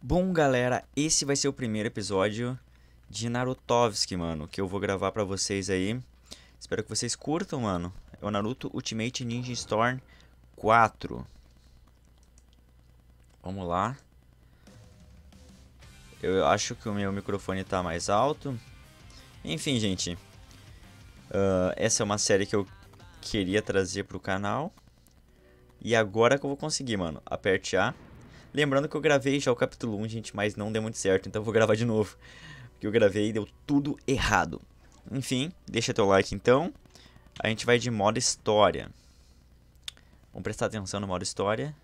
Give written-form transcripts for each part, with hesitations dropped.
Bom, galera, esse vai ser o primeiro episódio de Narutovski, mano, que eu vou gravar pra vocês aí. Espero que vocês curtam, mano. É o Naruto Ultimate Ninja Storm 4. Vamos lá. Eu acho que o meu microfone tá mais alto. Enfim, gente. Essa é uma série que eu queria trazer pro canal. E agora que eu vou conseguir, mano. Aperte A. Lembrando que eu gravei já o capítulo 1, gente, mas não deu muito certo, então eu vou gravar de novo. Porque eu gravei e deu tudo errado. Enfim, deixa teu like então. A gente vai de modo história. Vamos prestar atenção no modo história.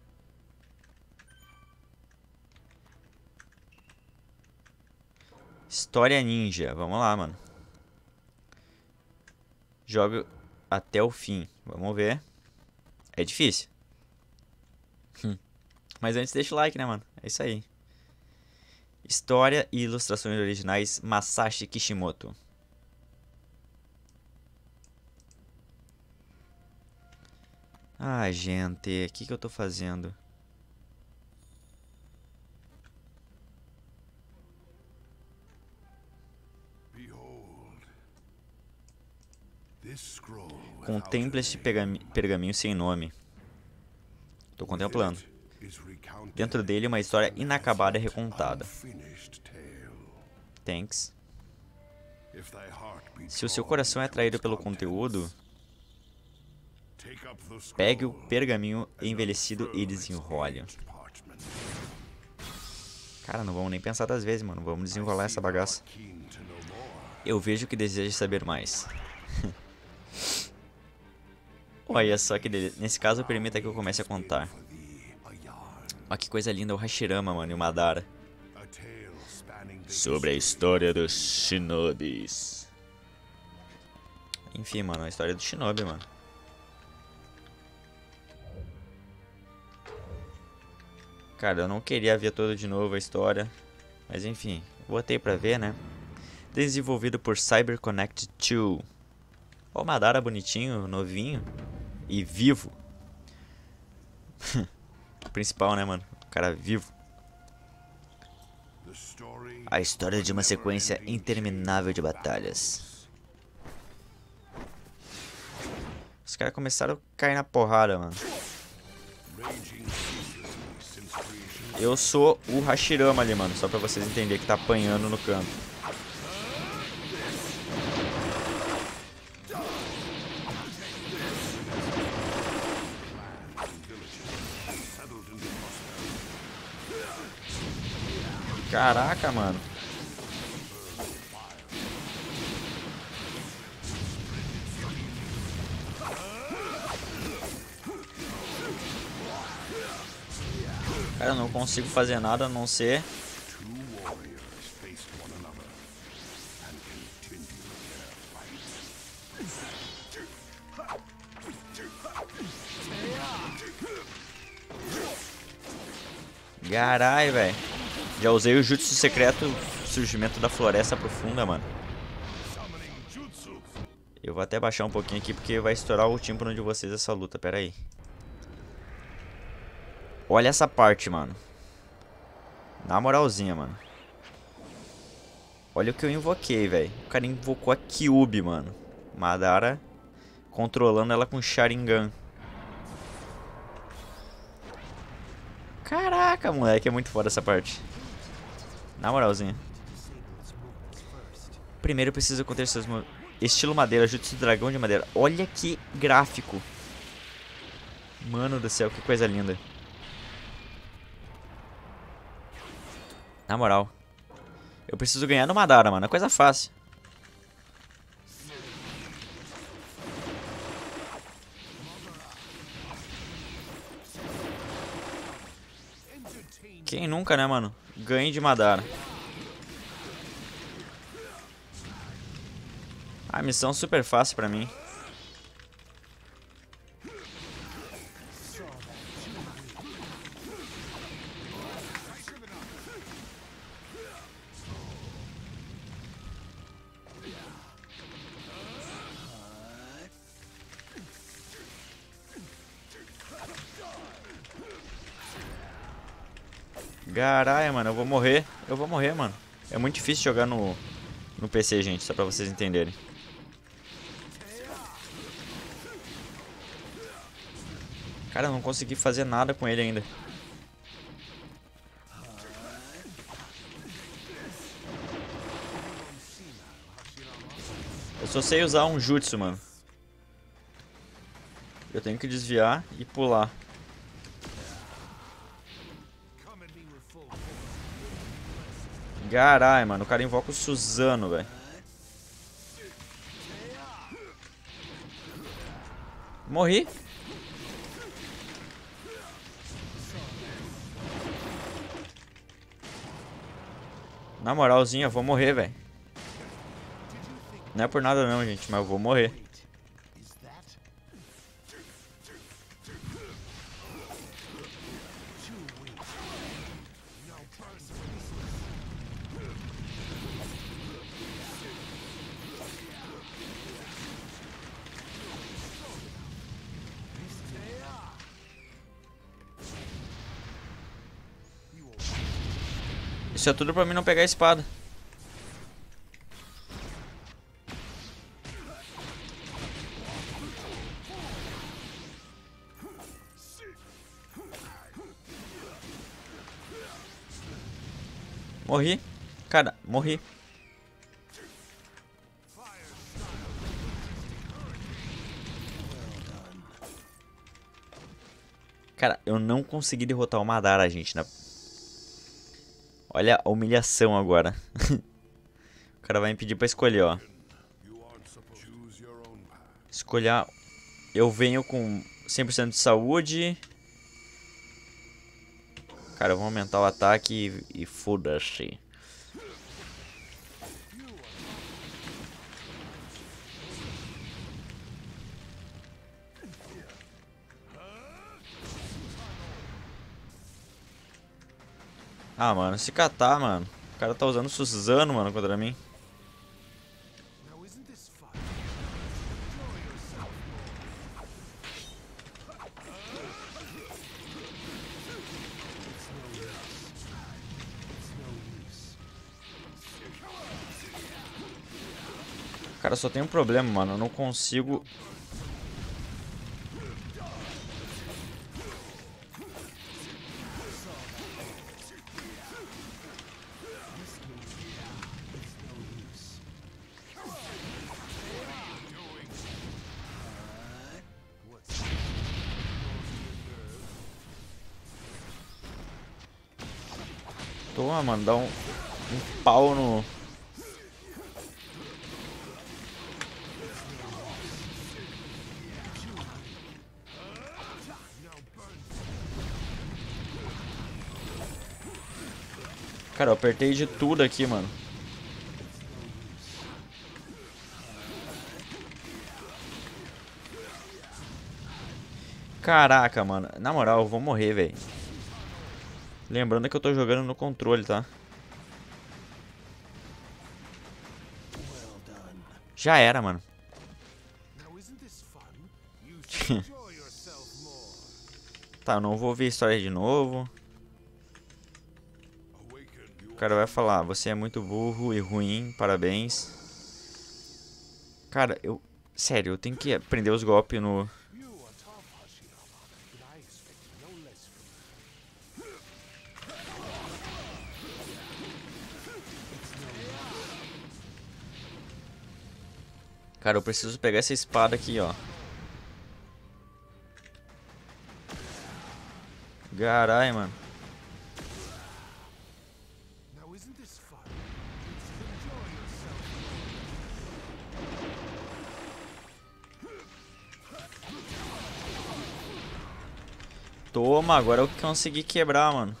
História ninja, vamos lá, mano. Joga até o fim, vamos ver. É difícil. Mas antes deixa o like, né, mano? É isso aí. História e ilustrações originais Masashi Kishimoto. Ah, gente, o que eu tô fazendo? Contemple este pergaminho sem nome. Tô contemplando. Dentro dele, uma história inacabada e recontada. Thanks. Se o seu coração é atraído pelo conteúdo, pegue o pergaminho envelhecido e desenrole. Cara, não vamos nem pensar 10 vezes, mano. Vamos desenrolar essa bagaça. Eu vejo que deseja saber mais. Olha só que delícia. Nesse caso, permita que eu comece a contar. Olha que coisa linda, o Hashirama, mano, e o Madara. Sobre a história dos Shinobis. Enfim, mano, a história do Shinobi, mano. Cara, eu não queria ver toda de novo a história. Mas enfim, botei pra ver, né? Desenvolvido por CyberConnect 2. Ó o Madara bonitinho, novinho e vivo. O principal, né, mano? O cara vivo. A história de uma sequência interminável de batalhas. Os caras começaram a cair na porrada, mano. Eu sou o Hashirama ali, mano. Só pra vocês entenderem que tá apanhando no canto. Caraca, mano. Cara, eu não consigo fazer nada a não ser... Carai, velho. Já usei o jutsu secreto surgimento da floresta profunda, mano. Eu vou até baixar um pouquinho aqui porque vai estourar o tímpano de vocês essa luta, pera aí. Olha essa parte, mano. Na moralzinha, mano. Olha o que eu invoquei, velho. O cara invocou a Kyuubi, mano. Madara controlando ela com Sharingan. Caraca, moleque, é muito foda essa parte. Na moralzinha. Primeiro eu preciso conter seus... Estilo madeira, jutsu dragão de madeira. Olha que gráfico. Mano do céu, que coisa linda. Na moral. Eu preciso ganhar no Madara, mano. É coisa fácil. Quem nunca, né, mano? Ganhe de Madara. A missão super fácil pra mim. Caralho, mano, eu vou morrer. Eu vou morrer, mano. É muito difícil jogar no PC, gente, só pra vocês entenderem. Cara, eu não consegui fazer nada com ele ainda. Eu só sei usar um jutsu, mano. Eu tenho que desviar e pular. Caralho, mano, o cara invoca o Suzano, velho. Morri. Na moralzinha, eu vou morrer, velho. Não é por nada não, gente, mas eu vou morrer. Isso é tudo pra mim não pegar a espada. Morri. Cara, morri. Cara, eu não consegui derrotar o Madara, gente. Olha a humilhação agora. O cara vai me pedir pra escolher, ó. Escolher. Eu venho com 100% de saúde. Cara, eu vou aumentar o ataque e foda-se. Ah, mano, se catar, mano. O cara tá usando Suzano, mano, contra mim. Cara, só tem um problema, mano. Eu não consigo... Toma, mano, dá um pau no... Cara, eu apertei de tudo aqui, mano. Caraca, mano. Na moral, eu vou morrer, velho. Lembrando que eu tô jogando no controle, tá? Já era, mano. Tá, eu não vou ver a história de novo. O cara vai falar, você é muito burro e ruim, parabéns. Cara, eu... Sério, eu tenho que aprender os golpes no... Cara, eu preciso pegar essa espada aqui, ó. Caralho, mano. Toma, agora eu consegui quebrar, mano.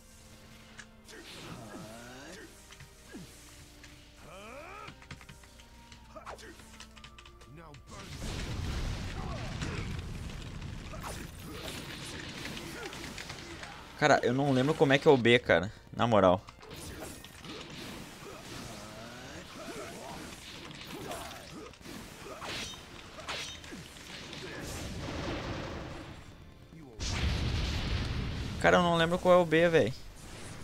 Cara, eu não lembro como é que é o B, cara. Na moral. Cara, eu não lembro qual é o B, velho.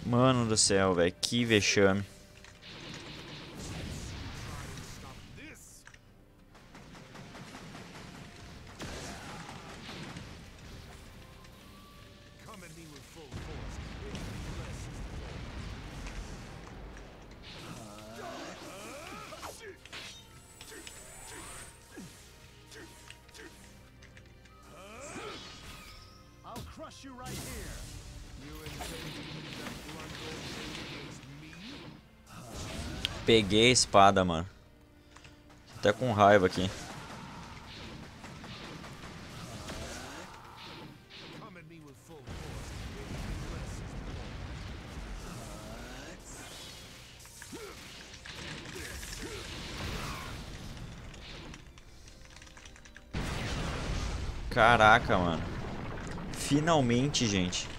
Mano do céu, velho. Que vexame. Peguei a espada, mano. Tô até com raiva aqui. Caraca, mano. Finalmente, gente.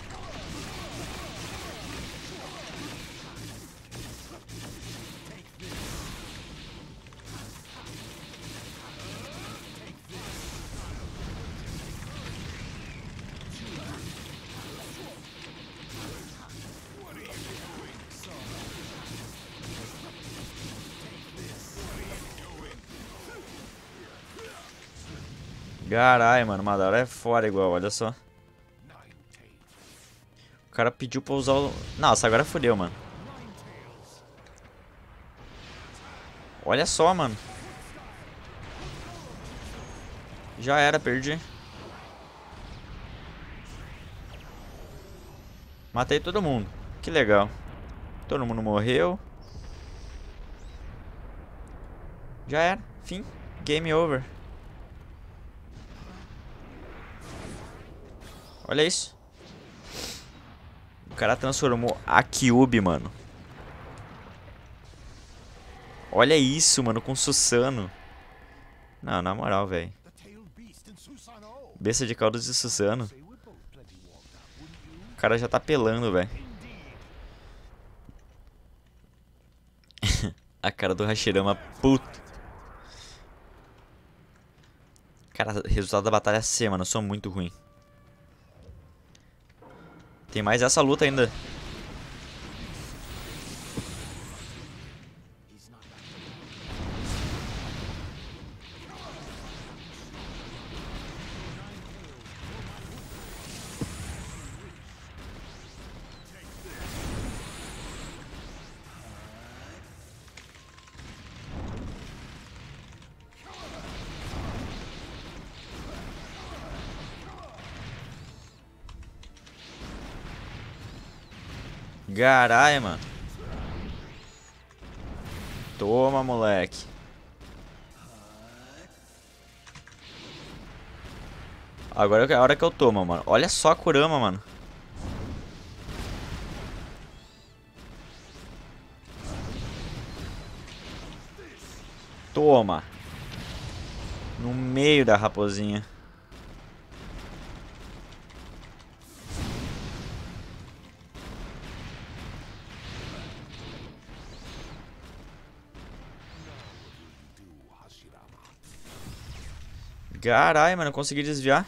Caralho, mano, Madara é fora igual, olha só. O cara pediu pra usar o... Nossa, agora fodeu, mano. Olha só, mano. Já era, perdi. Matei todo mundo. Que legal. Todo mundo morreu. Já era. Fim. Game over. Olha isso. O cara transformou a Kyuubi, mano. Olha isso, mano, com Susanoo. Não, na moral, velho. Besta de caldos de Susanoo. O cara já tá pelando, velho. A cara do Hashirama, puto. Cara, resultado da batalha C, mano. Eu sou muito ruim. Tem mais essa luta ainda. Caralho, mano. Toma, moleque. Agora é a hora que eu tomo, mano. Olha só a Kurama, mano. Toma. No meio da raposinha. Caralho, mano, eu consegui desviar.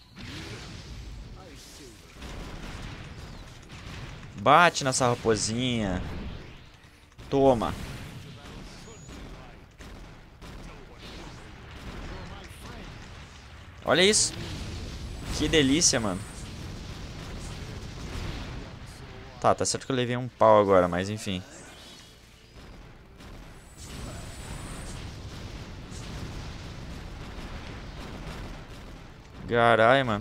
Bate nessa raposinha. Toma. Olha isso. Que delícia, mano. Tá certo que eu levei um pau agora, mas enfim. Caralho, mano.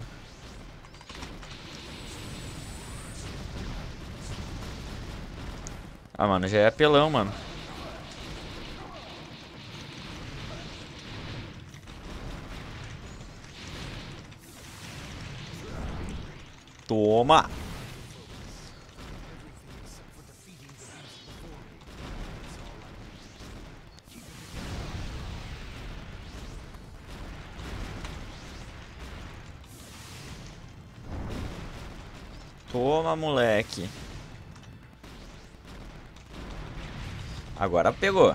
Ah, mano, já é apelão, mano. Toma. Toma, moleque. Agora pegou.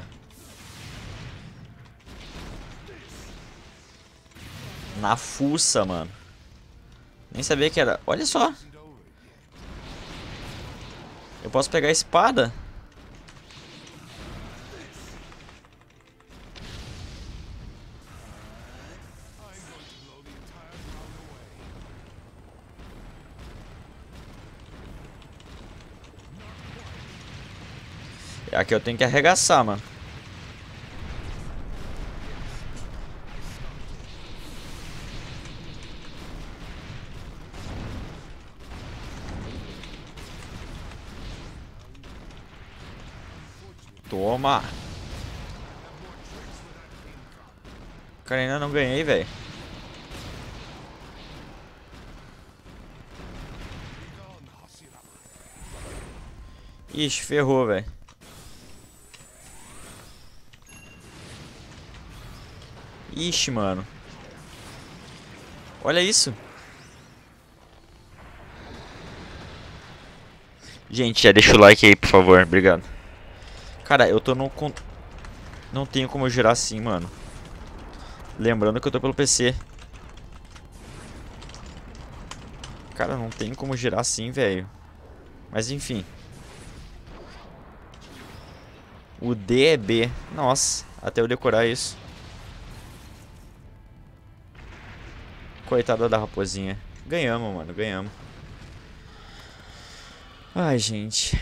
Na fuça, mano. Nem sabia que era. Olha só. Eu posso pegar a espada? Aqui eu tenho que arregaçar, mano. Toma. Cara, ainda não ganhei, velho. Ixi, ferrou, velho. Ixi, mano. Olha isso. Gente, já deixa o like aí, por favor. Obrigado. Cara, eu tô no... Não tenho como eu girar assim, mano. Lembrando que eu tô pelo PC. Cara, não tem como girar assim, velho. Mas enfim. O D é B. Nossa, até eu decorar isso. Coitada da raposinha. Ganhamos, mano, ganhamos. Ai, gente.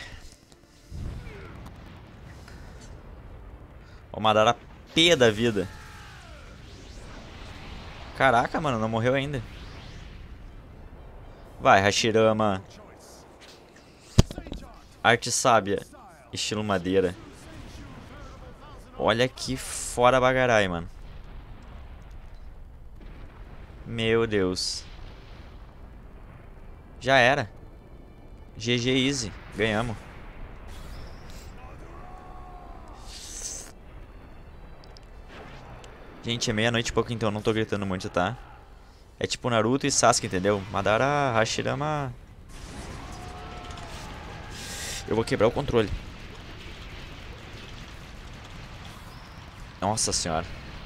Vou mandar a P da vida. Caraca, mano, não morreu ainda. Vai, Hashirama. Arte sábia. Estilo madeira. Olha que fora bagarai, mano. Meu Deus. Já era. GG easy. Ganhamos. Gente, é meia-noite e pouco, então não tô gritando muito, tá? É tipo Naruto e Sasuke, entendeu? Madara, Hashirama. Eu vou quebrar o controle. Nossa senhora.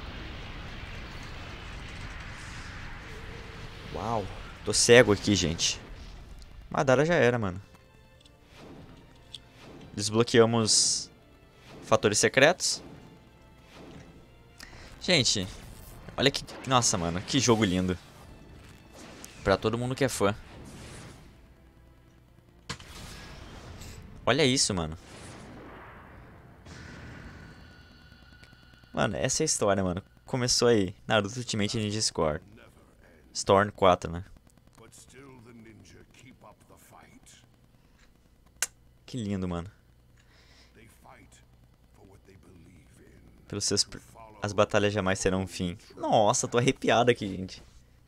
Uau. Tô cego aqui, gente. Madara já era, mano. Desbloqueamos fatores secretos. Gente, olha que... Nossa, mano, que jogo lindo. Pra todo mundo que é fã. Olha isso, mano. Mano, essa é a história, mano. Começou aí. Naruto Ultimate Ninja Storm 4, né? Que lindo, mano. Pelos seus... As batalhas jamais terão um fim. Nossa, tô arrepiado aqui, gente.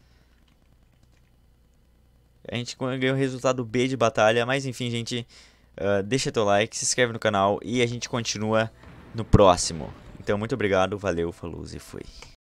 A gente ganhou o resultado B de batalha. Mas enfim, gente. Deixa teu like, se inscreve no canal. E a gente continua no próximo. Então, muito obrigado. Valeu, falou e fui.